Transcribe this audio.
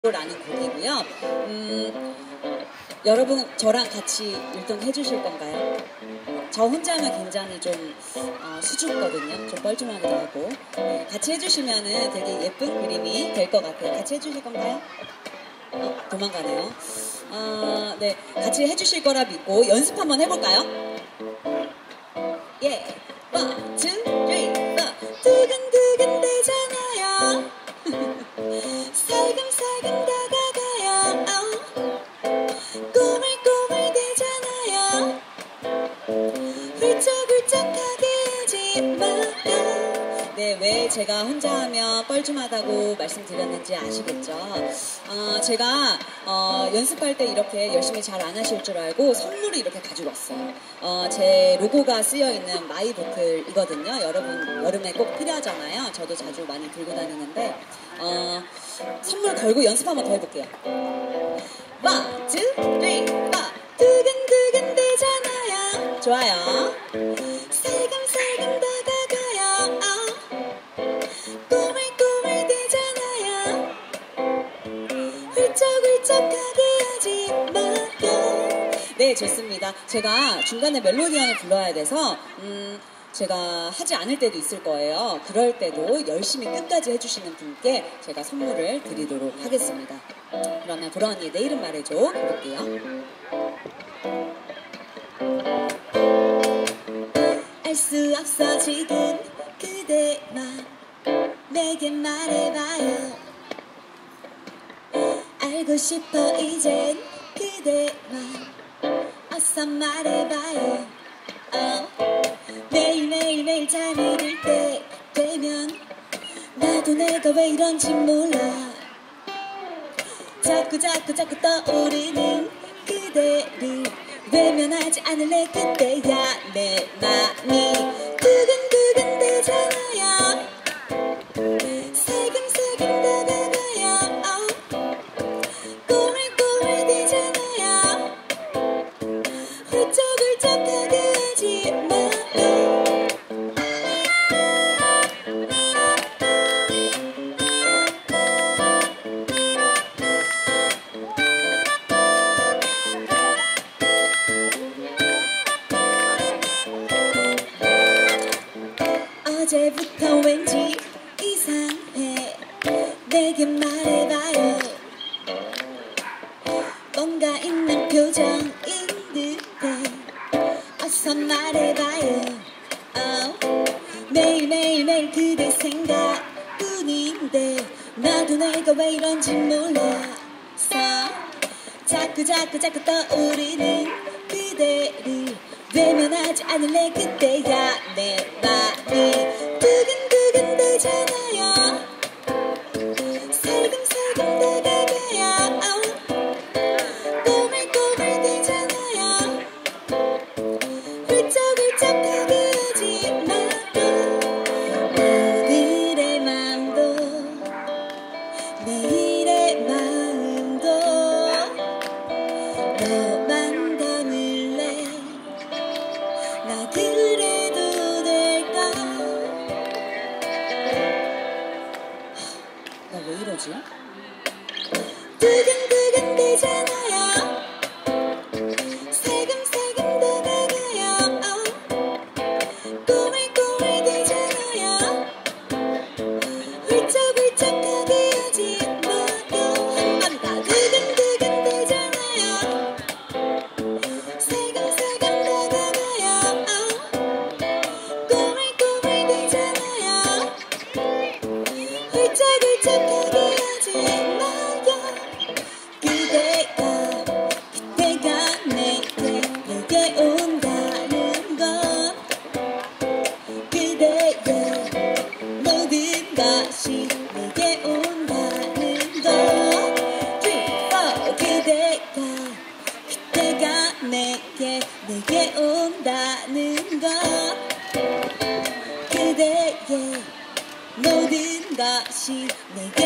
라는 곡이고요. 여러분 저랑 같이 율동해 주실 건가요? 저 혼자면 굉장히 좀 수줍거든요. 좀 뻘쭘하기도 하고. 네, 같이 해주시면 되게 예쁜 그림이 될 것 같아요. 같이 해주실 건가요? 도망가네요. 네, 같이 해주실 거라 믿고 연습 한번 해볼까요? 예, 1, 2, 3, 4. 두근두근 되잖아요. 살금살금 다가가요. 꼬물꼬물 되잖아요. 훌쩍훌쩍하게 하지 마요. 네, 왜 제가 혼자 하면 뻘쭘하다고 말씀드렸는지 아시겠죠? 제가 연습할 때 이렇게 열심히 잘 안 하실 줄 알고 선물을 이렇게 가지고 왔어요. 제 로고가 쓰여있는 마이보틀이거든요. 여러분 여름에 꼭 필요하잖아요. 저도 자주 많이 들고 다니는데 선물 걸고 연습 한번 더 해볼게요. 1, 2, 3, 4. 두근두근 되잖아요. 좋아요. 살금살금 다가가요. 꼬물꼬물 되잖아요. 훌쩍훌쩍하게 하지 마요. 네, 좋습니다. 제가 중간에 멜로디언을 불러야 돼서 제가 하지 않을 때도 있을 거예요. 그럴 때도 열심히 끝까지 해주시는 분께 제가 선물을 드리도록 하겠습니다. 그러면 보라 언니의 내 이름 말해줘 해볼게요. 알 수 없어 지금 그대만 내게 말해봐요. 알고 싶어 이젠 그대만 어서 말해봐요. 매일매일 잠이 들 때 되면 나도 내가 왜 이런지 몰라. 자꾸 떠오르는 그대를 외면하지 않을래. 그때야 내 맘이 두근두근 되잖아요. 살금살금 다가가요. 꼬물꼬물 되잖아요. 훌쩍훌쩍하게 하지 마요. 어제부터 왠지 이상해. 내게 말해봐요. 뭔가 있는 표정인 듯해. 어서 말해봐요. 매일매일 그대 생각뿐인데 나도 내가 왜 이런지 몰라서 자꾸 떠오르는 그대를 외면하지 않을래. 그때야 내 맘이 두근두근 되잖아요. 살금살금 다가가요. 꼬물꼬물 되잖아요. 훌쩍훌쩍하게 하지 마요. 오늘의 마음도 내일의 마음도 너만 담을래. 나 그래도 될까? 나 왜 이러지? 두근두근 되잖아요. 살금살금 다가가요. 꼬물꼬물 되잖아요. 훌쩍훌쩍하게 하지 마요. 한 번 더 두근두근 되잖아요. 살금살금 다가가요. 꼬물꼬물 되잖아요. 훌쩍훌쩍하게 하지 마요. 그대가 내게 온다는 건 그대의 모든 것이 내게 온다는 것. 3, 4. 그대가 내게 온다는 것. 그대의 모든 것이 내게